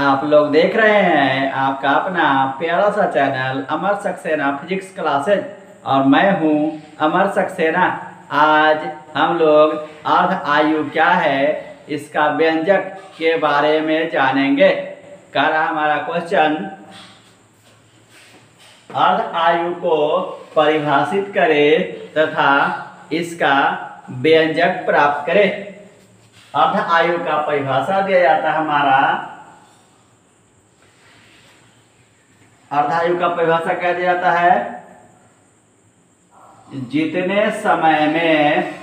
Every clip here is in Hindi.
आप लोग देख रहे हैं आपका अपना प्यारा सा channel Amar Saxena physics classes और मैं हूं अमर सक्सेना। आज हम लोग अर्ध आयु क्या है इसका व्यंजक के बारे में जानेंगे। कल हमारा क्वेश्चन अर्ध आयु को परिभाषित करें तथा इसका व्यंजक प्राप्त करें। अर्ध आयु का परिभाषा दिया जाता है हमारा। अर्धायु का परिभाषा क्या दिया जाता है? जितने समय में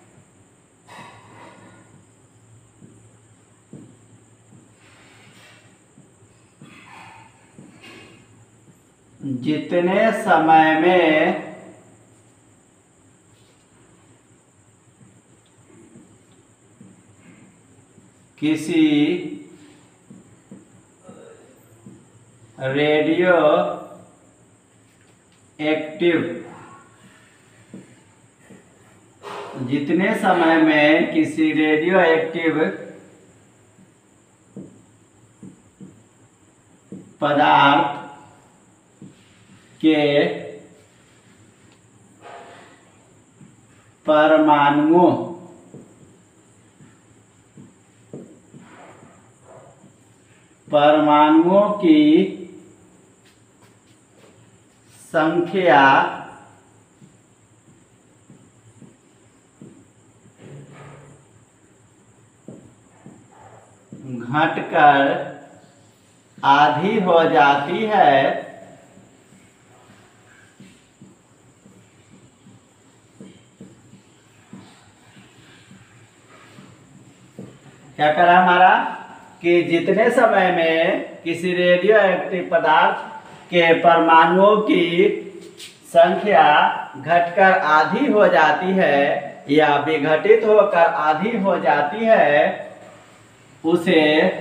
किसी रेडियो एक्टिव पदार्थ के परमाणुओं की संख्या घटकर आधी हो जाती है। क्या करा हमारा कि जितने समय में किसी रेडियो एक्टिव पदार्थ के परमाणुओं की संख्या घटकर आधी हो जाती है या विघटित होकर आधी हो जाती है उसे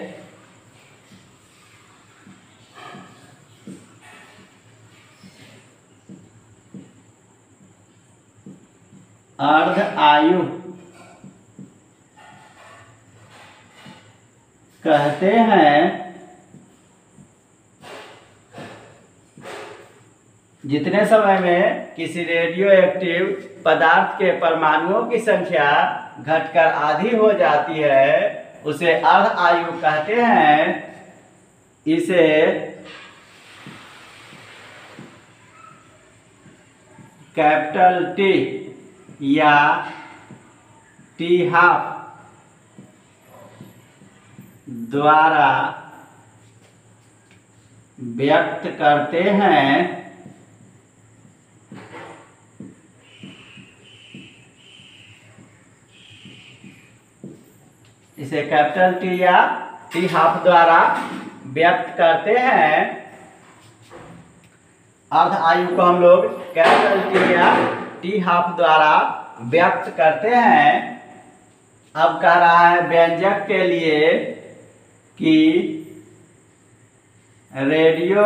अर्ध आयु कहते हैं। जितने समय में किसी रेडियो एक्टिव पदार्थ के परमाणुओं की संख्या घटकर आधी हो जाती है उसे अर्ध आयु कहते हैं। इसे कैपिटल टी या टी हाफ द्वारा व्यक्त करते हैं। इसे कैपिटल टी या टी हाफ द्वारा व्यक्त करते हैं। अर्ध आयु को हम लोग कैपिटल टी या टी हाफ द्वारा व्यक्त करते हैं। अब कह रहा है व्यंजक के लिए कि रेडियो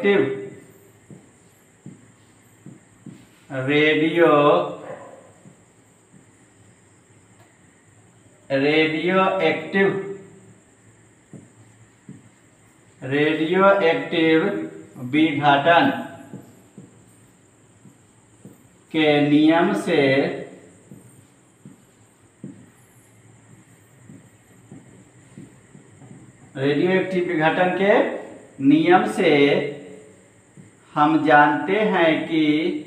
एक्टिव विघटन के नियम से रेडियो एक्टिव विघटन के नियम से हम जानते हैं कि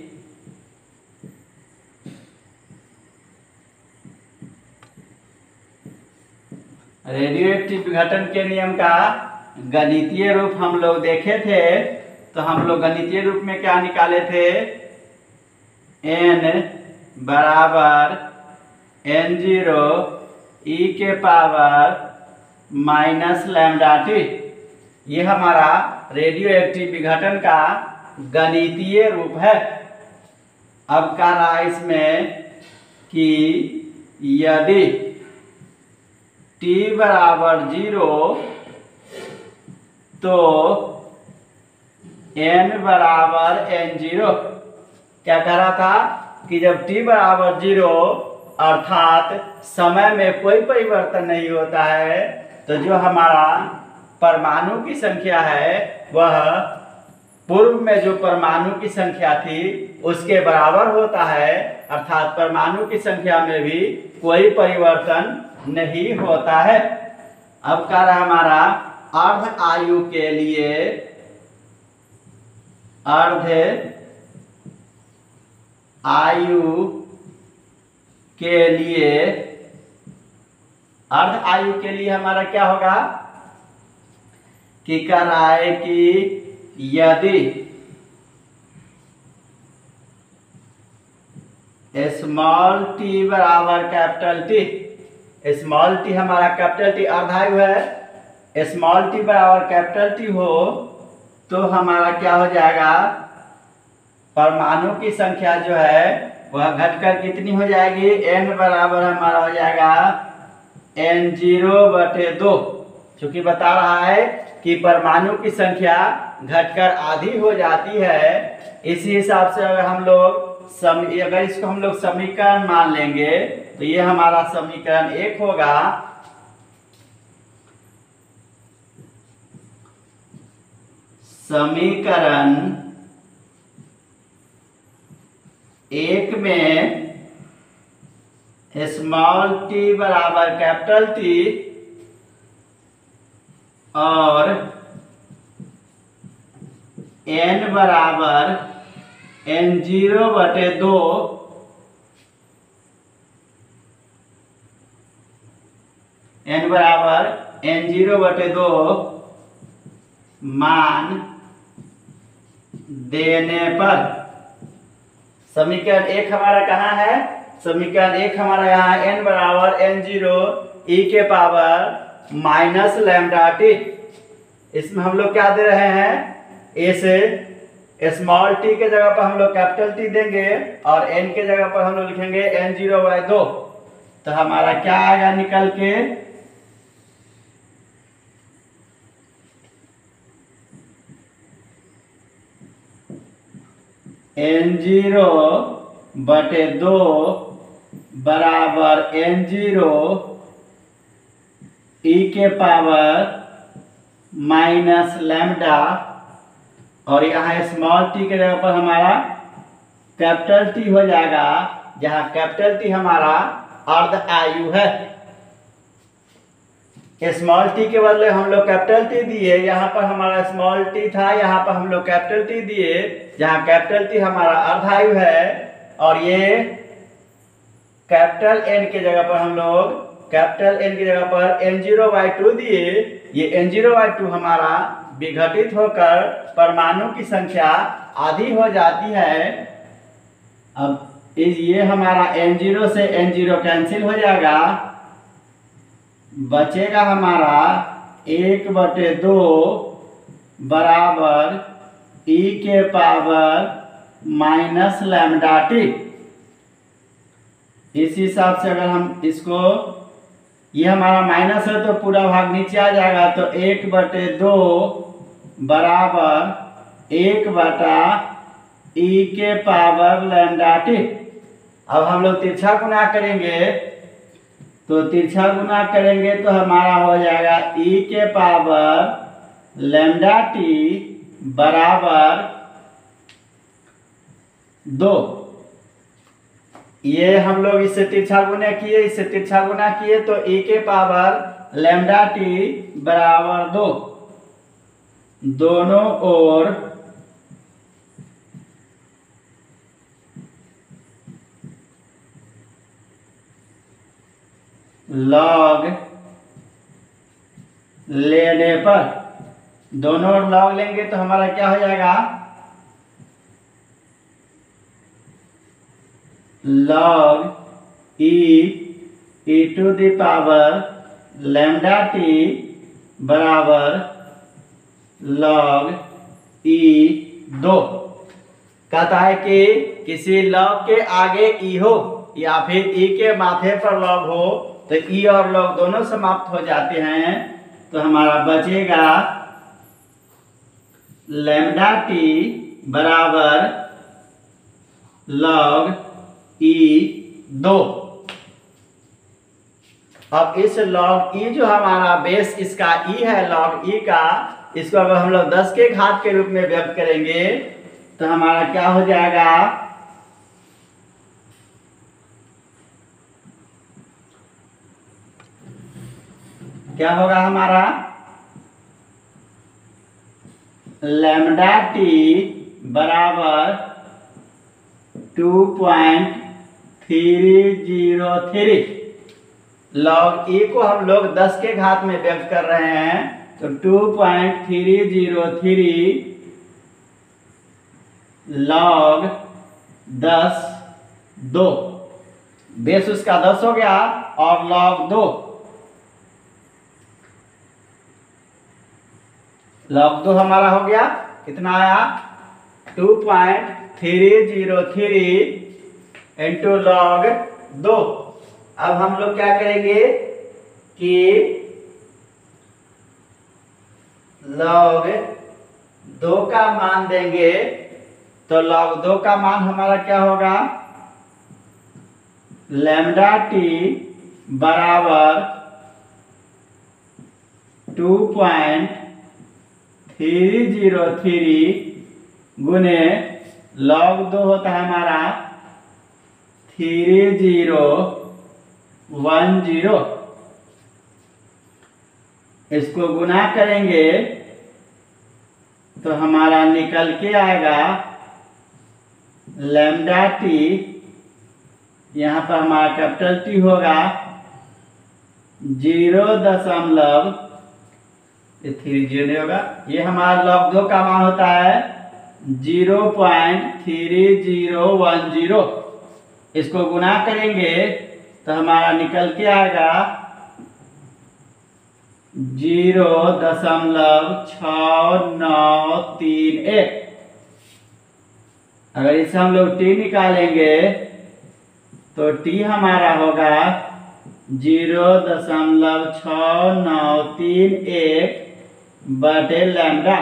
रेडियो एक्टिव विघटन के नियम का गणितीय रूप हम लोग देखे थे। तो हम लोग गणितीय रूप में क्या निकाले थे? n बराबर n0 e के पावर माइनस लैम्डा टी। ये हमारा रेडियो एक्टिव विघटन का गणितीय रूप है। अब कह रहा है इसमें कि यदि t बराबर 0 तो n बराबर n0। क्या कह रहा था कि जब t बराबर 0 अर्थात समय में कोई परिवर्तन नहीं होता है तो जो हमारा परमाणु की संख्या है वह पूर्व में जो परमाणु की संख्या थी उसके बराबर होता है, अर्थात परमाणु की संख्या में भी कोई परिवर्तन नहीं होता है। अब कह रहा हमारा अर्ध आयु के लिए, अर्ध आयु के लिए, अर्ध आयु के लिए हमारा क्या होगा कि कह रहा है कि यदि स्मॉल टी बराबर कैपिटल टी, स्मॉल टी हमारा कैपिटल टी अर्धायु है, स्मॉल टी बराबर कैपिटल टी हो तो हमारा क्या हो जाएगा, परमाणु की संख्या जो है वह घटकर कितनी हो जाएगी, n बराबर हमारा हो जाएगा n0/2। क्योंकि बता रहा है कि परमाणु की संख्या घटकर आधी हो जाती है, इसी हिसाब से अगर हम लोग अगर इसको हम लोग समीकरण मान लेंगे तो ये हमारा समीकरण 1 होगा। समीकरण 1 में स्मॉल टी बराबर कैपिटल टी और n बराबर n0/2 n बराबर n0/2 मान देने पर समीकरण 1 हमारा कहाँ है, समीकरण 1 हमारा यहाँ n बराबर n0 e के पावर -λt। इसमें हम लोग क्या दे रहे हैं, ए से स्मॉल टी के जगह पर हम लोग कैपिटल टी देंगे और n के जगह पर हम लोग लिखेंगे n0/2। तो हमारा क्या आएगा निकल के, n0/2 बराबर n0 e के पावर -λ और यहाँ स्मॉल टी के जगह पर हमारा कैपिटल टी हो जाएगा, जहाँ कैपिटल टी हमारा अर्ध आयु है। स्मॉल टी के बदले हम लोग कैपिटल टी दिए, यहाँ पर हमारा स्मॉल टी था, यहाँ पर हम लोग कैपिटल टी दिए, जहाँ कैपिटल टी हमारा अर्ध आयु है। और ये कैपिटल एन के जगह पर हम लोग कैपिटल एन की जगह पर n0/2 दिए, ये n0/2 हमारा विघटित होकर परमाणु की संख्या आधी हो जाती है। अब ये हमारा n0 से n0 कैंसिल हो जाएगा, बचेगा हमारा 1/2 बराबर e के पावर -λt। इस हिसाब से अगर हम इसको, ये हमारा माइनस है तो पूरा भाग नीचे आ जाएगा, तो 1/2 बराबर 1/e के पावर λt। अब हम लोग तिरछा गुना करेंगे, तो तिरछा गुना करेंगे तो हमारा हो जाएगा e के पावर λt बराबर 2। ये हम लोग इससे तिरछा गुना किए, इससे तिरछा गुना किए तो e के पावर λt बराबर 2। दोनों ओर लॉग लेने पर, दोनों ओर लॉग लेंगे तो हमारा क्या हो जाएगा, log e to the power λt बराबर log e2। कहता है कि किसी log के आगे e हो या फिर e के माथे पर log हो तो e और log दोनों समाप्त हो जाते हैं, तो हमारा बचेगा λt बराबर log e2। अब इस log e जो हमारा बेस इसका e है log e का, इसको अगर हम लोग 10 के घात के रूप में व्यक्त करेंगे तो हमारा क्या हो जाएगा, क्या होगा हमारा लैम्डा टी बराबर 2.303। log e को हम लोग 10 के घात में व्यक्त कर रहे हैं तो 2.303 log 10 2, बेस उसका 10 हो गया और log 2 हमारा हो गया कितना आया 2.303 इंटू log 2। अब हम लोग क्या करेंगे कि log 2 का मान देंगे तो log 2 का मान हमारा क्या होगा, लैम्डा टी बराबर 2.303 गुने log 2 होता है हमारा 3010। इसको गुना करेंगे तो हमारा निकल के आएगा लैम्डा टी, यहाँ पर हमारा कैपिटल टी होगा 0.30 होगा। ये हमारा log 2 का मान होता है 0.3010। इसको गुना करेंगे तो हमारा निकल के आएगा 0.6931। अगर इसे हम लोग टी निकालेंगे तो टी हमारा होगा 0.6931 बटे लैम्डा।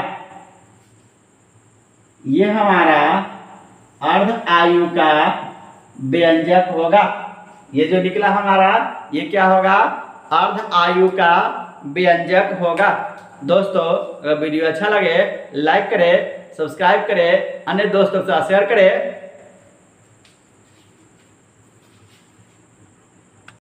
ये हमारा अर्ध आयु का व्यंजक होगा। ये जो निकला हमारा ये क्या होगा, अर्ध आयु का व्यंजक होगा। दोस्तों अगर वीडियो अच्छा लगे लाइक करें, सब्सक्राइब करें, अन्य दोस्तों के साथ शेयर करें।